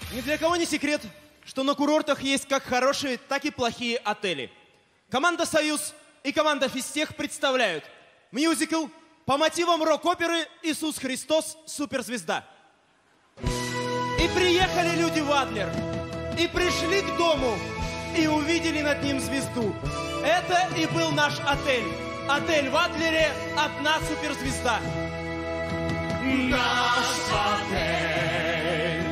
Ни для кого не секрет, что на курортах есть как хорошие, так и плохие отели. Команда «Союз» и команда «Физтех» представляют мюзикл по мотивам рок-оперы «Иисус Христос. Суперзвезда». И приехали люди в Адлер, и пришли к дому, и увидели над ним звезду. Это и был наш отель. Отель в Адлере «Одна суперзвезда». Наш отель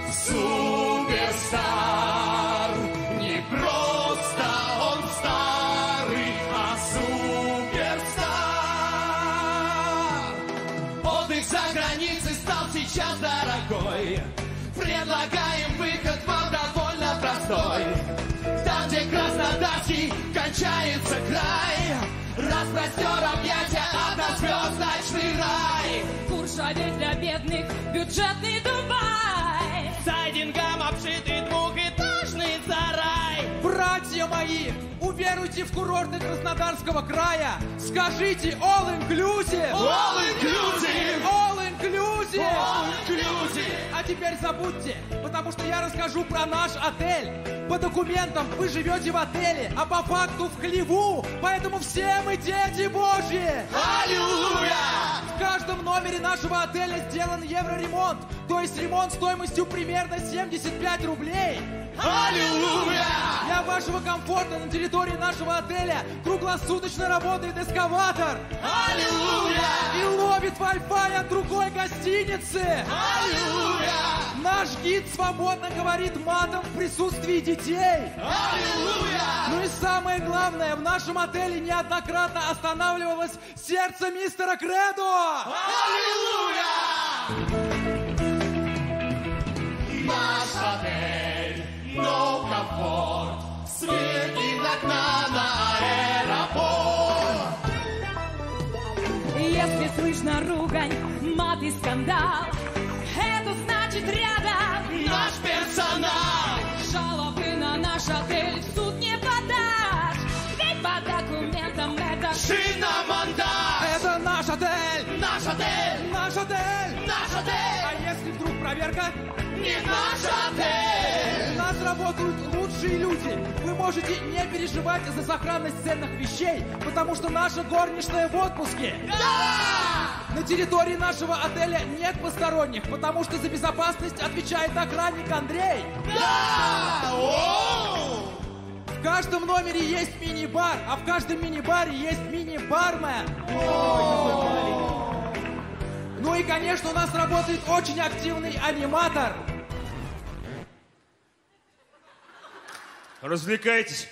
суперстар. Не просто он старый, а суперстар. Отдых за границей стал сейчас дорогой. Предлагаем выход вам довольно простой. Там, где Краснодарский кончается край, распростер объятия однозвездочный рай. Куршавель для бедных, бюджетный Дубай. Сайдингом обшитый двухэтажный сарай. Братья мои, уверуйте в курорты Краснодарского края. Скажите all inclusive! All inclusive! All inclusive! All inclusive! А теперь забудьте, потому что я расскажу про наш отель. По документам вы живете в отеле, а по факту в хлеву. Поэтому все мы дети Божьи! Аллилуйя! В каждом номере нашего отеля сделан евроремонт. То есть ремонт стоимостью примерно 75 рублей. Аллилуйя! Для вашего комфорта на территории нашего отеля круглосуточно работает эскаватор. Аллилуйя! И ловит Wi-Fi от другой гостиницы. Аллилуйя! Наш гид свободно говорит матом в присутствии детей. Аллилуйя! Ну и самое главное, в нашем отеле неоднократно останавливалось сердце мистера Кредо. Аллилуйя! Наш отель, но комфорт, свет из окна на аэропорт. Если слышно ругань, мат и скандал, это значит рядом Наш персонал. жалобы на наш отель в суд не подашь. Ведь по документам это Шиномонтаж. Это наш отель. Наш отель, Наш отель. наш А отель, если вдруг проверка? не наш отель. У нас работают лучшие люди. Вы можете не переживать за сохранность ценных вещей, потому что наша горничная в отпуске. Да! На территории нашего отеля нет посторонних, потому что за безопасность отвечает охранник Андрей. Да! О! В каждом номере есть мини-бар, а в каждом мини-баре есть мини-бармен. Ну и, конечно, у нас работает очень активный аниматор. Развлекайтесь.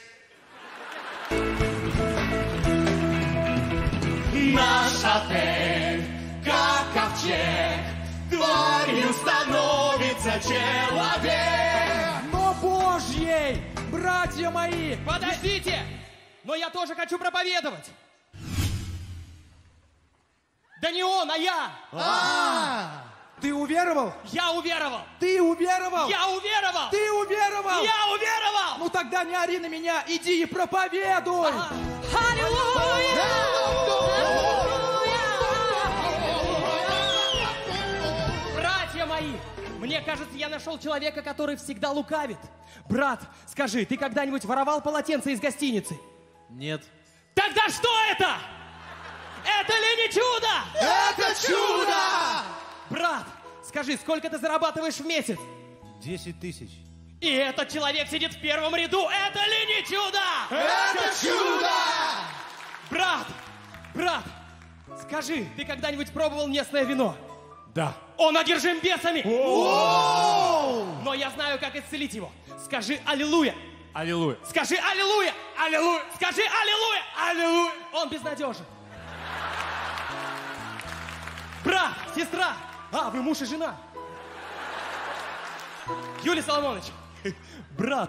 Наш отель, как ковчег, тварью становится человек. Но Божьей, братья мои! Подождите! Но я тоже хочу проповедовать. Да не он, а я! Ты уверовал? Я уверовал! Ты уверовал? Я уверовал! Ты уверовал? Я уверовал! Ну тогда не ори на меня, иди и проповедуй! Братья мои, мне кажется, я нашел человека, который всегда лукавит. Брат, скажи, ты когда-нибудь воровал полотенце из гостиницы? Нет. Тогда что это? Это ли не чудо? Это чудо! Брат, скажи, сколько ты зарабатываешь в месяц? 10 тысяч. И этот человек сидит в первом ряду. Это ли не чудо? Это чудо! Брат, скажи, ты когда-нибудь пробовал местное вино? Да. Он одержим бесами. Но я знаю, как исцелить его. Скажи аллилуйя. Аллилуйя. Скажи аллилуйя. Аллилуйя. Скажи аллилуйя. Аллилуйя. Он безнадежен. Брат, сестра. А, вы муж и жена. Юлий Соломонович. Брат.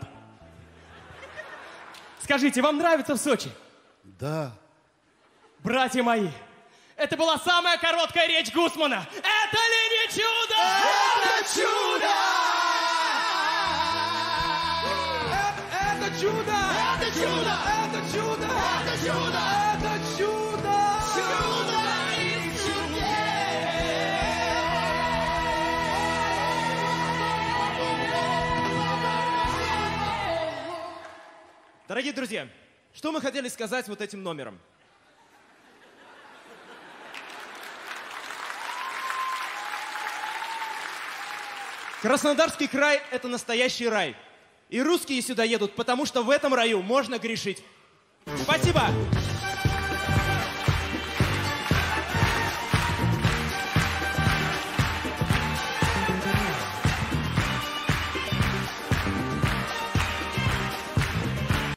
Скажите, вам нравится в Сочи? Да. Братья мои, это была самая короткая речь Гусмана. Это ли не чудо? Это чудо! Это чудо! Это чудо! Это чудо! Это чудо! Это чудо! Чудо из чудес! Дорогие друзья, что мы хотели сказать вот этим номером? Краснодарский край – это настоящий рай. И русские сюда едут, потому что в этом раю можно грешить. Спасибо!